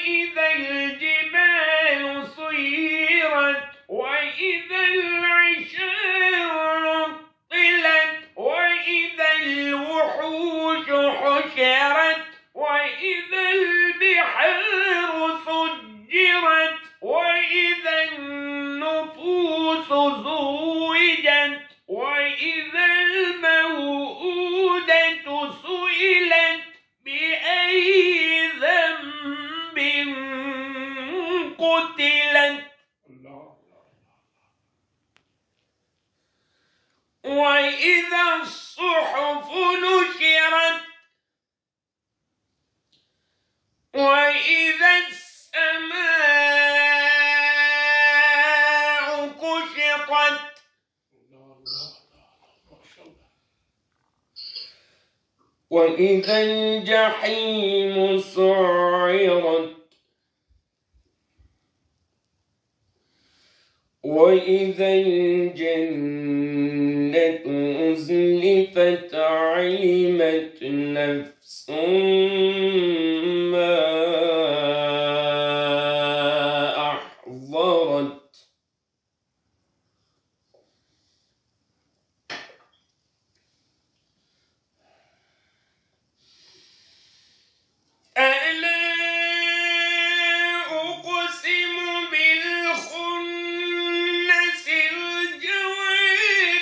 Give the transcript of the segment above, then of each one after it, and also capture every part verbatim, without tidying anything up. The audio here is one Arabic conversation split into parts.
وإذا الجبال سيرت وإذا العشار عطلت وإذا الوحوش حشرت وإذا البحار سجرت وإذا النفوس زوجت وإذا الموءودة سئلت بأي ذنب قتلت وإذا الصحف نشرت وإذا السماء كشطت وإذا الجحيم سعرت وإذا الجنة أزلفت علمت نفس ما أحضرت ألا أقسم بالخنس الجوار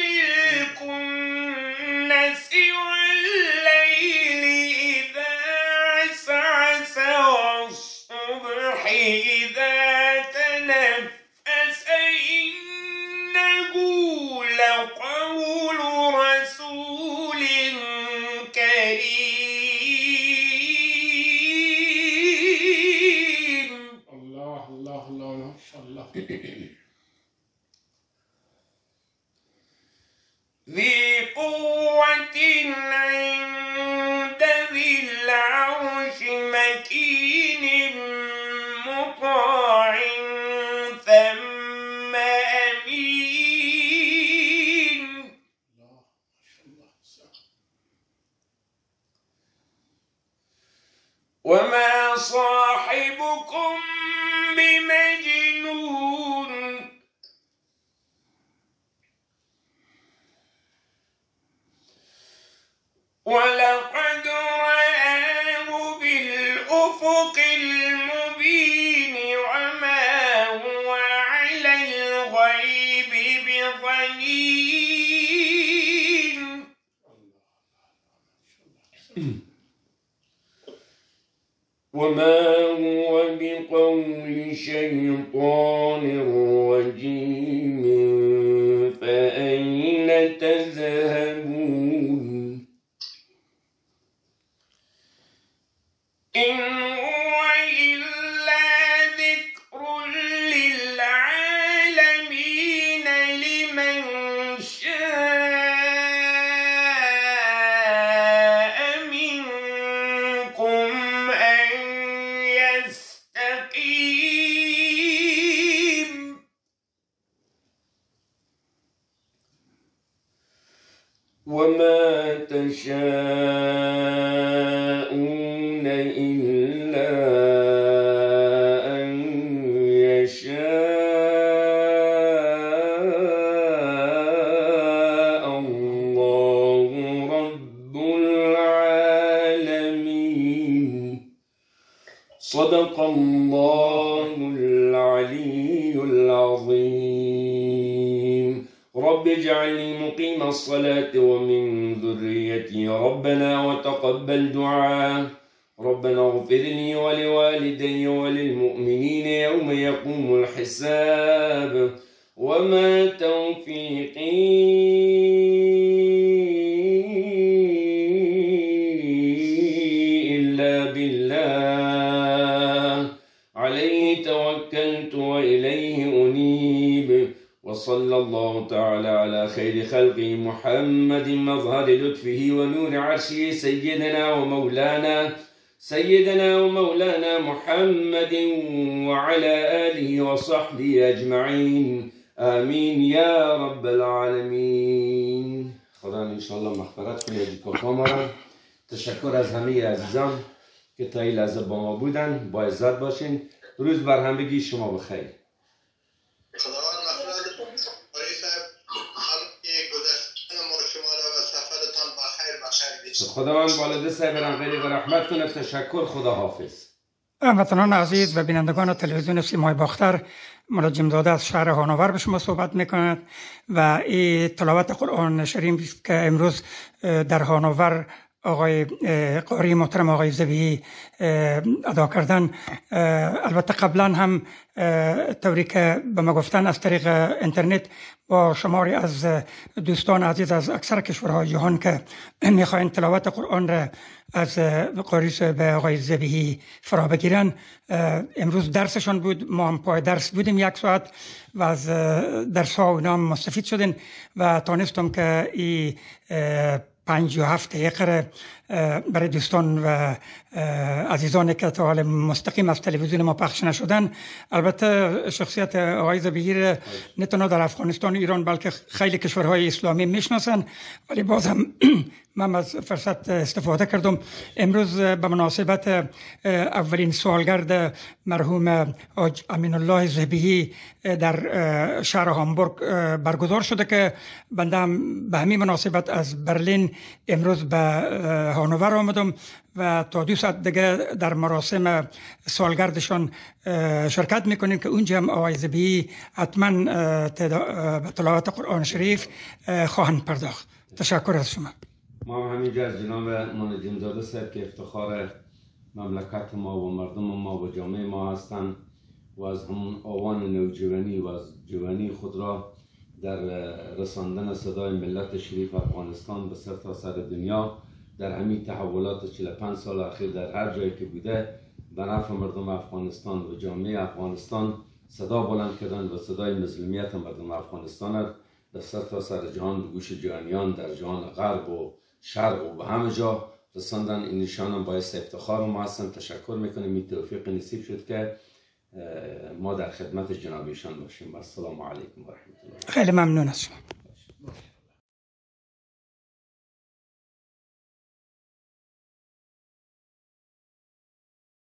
الكنس والليل إذا عسعس والصبح إذا تنفس إنه لقول رسول كريم. الله الله الله ما شاء الله. ذي قوة عند ذي العرش مكين مطاع ثم أمين. وما صاحبكم بمجنون ولقد رآه بالأفق المبين وما هو على الغيب بضنين. وما هو بقول شيطان رجيم فأين تذهبون إن هو إلا ذكر للعالمين لمن شاء منكم أن يستقيم. وما تشاءون إلا أن يشاء الله رب العالمين. صدق الله العلي العظيم. رب اجعلني مقيم الصلاة ومن ذريتي ربنا وتقبل دعاء. ربنا اغفر لي ولوالدي وللمؤمنين يوم يقوم الحساب. وما توفيقي إلا بالله عليه توكلت وإليه أنيب. وصلى الله تعالى على خير خلقه محمد مظهر لطفه ونور عرشه سيدنا ومولانا سيدنا ومولانا محمد وعلى آله وصحبه أجمعين آمین یا رب العالمین. خدا انشاءالله مغفرت کنه از کاکا مرا. تشکر از همه عزیزان. که تا این لحظه با ما بودن. با عزت باشین. روز بر همگی شما بخیر. خداوند مغفرت آقای صاحب همه گذشتن ما شما را و سفرتان بخیر بخیر بیچ. خداوند والد صاحب را غریق رحمت کنه. تشکر. خدا حافظ. هموطنان عزیز و بینندگان تلویزیون سیمای باختر، منجم زاده از شهر هانوور به شما صحبت میکند و این تلاوت قرآن شریف که امروز در هانوور آقای قاری محترم آقای ذبیحی ادا کردن، البته قبلا هم طوری که به ما گفتن از طریق اینترنت با شماری از دوستان عزیز از اکثر کشورهای جهان که میخواین تلاوت قرآن را از قاری به آقای ذبیحی فرا بگیرن، امروز درسشان بود. ما هم پای درس بودیم یک ساعت و از درس ها و اینا مستفید شدیم و تانستم که این پنج و هفت دقیقه برای دوستان و عزیزانی که تا حال مستقیم از تلویزیون ما پخش نشدن. البته شخصیت آقای ذبیحی را نه تنها در افغانستان و ایران بلکه خیلی کشورهای اسلامی میشناسن، ولی باز هم من از فرصت استفاده کردم. امروز به مناسبت اولین سالگرد مرحوم حاج امین الله ذبیحی در شهر هامبورگ برگزار شده که بنده هم به همین مناسبت از برلین امروز به هانوور آمدم و تا دو ساعت دیگه در مراسم سالگردشان شرکت میکنیم که اونجا هم آقای ذبیحی حتما به تلاوت قرآن شریف خواهند پرداخت. تشکر از شما. ما هم همینجا از جناب منجم زاده صاحب که افتخار مملکت ما و مردم ما و جامعه ما هستند و از همون آوان نوجوانی و از جوانی خود را در رساندن صدای ملت شریف افغانستان به سرتاسر دنیا در همین تحولات چهل و پنج سال اخیر در هر جایی که بوده به نفع مردم افغانستان و جامعه افغانستان صدا بلند کردن و صدای مظلومیت مردم افغانستان را در سرتاسر جهان به گوش جهانیان در جهان غرب و شرق و به همه جا رساندن. این نشان هم باعث افتخار ما هستن. تشکر میکنیم. این توفیق نصیب شد که ما در خدمت جناب ایشان باشیم. السلام علیکم و رحمت الله. خیلی ممنون از شما.